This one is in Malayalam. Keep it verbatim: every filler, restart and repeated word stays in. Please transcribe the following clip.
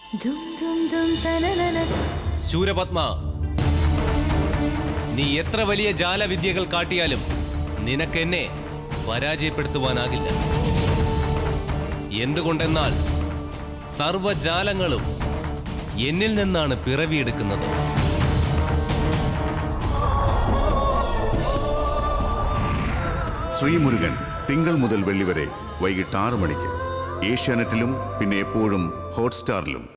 ശൂരപത്മ, നീ എത്ര വലിയ ജാലവിദ്യകൾ കാട്ടിയാലും നിനക്കെന്നെ പരാജയപ്പെടുത്തുവാനാകില്ല. എന്തുകൊണ്ടെന്നാൽ സർവജാലങ്ങളും എന്നിൽ നിന്നാണ് പിറവിയെടുക്കുന്നത്. ശ്രീമുരുകൻ തിങ്കൾ മുതൽ വെള്ളി വരെ വൈകിട്ട് ആറ് മണിക്ക് ഏഷ്യാനെറ്റിലും പിന്നെ എപ്പോഴും ഹോട്ട്സ്റ്റാറിലും.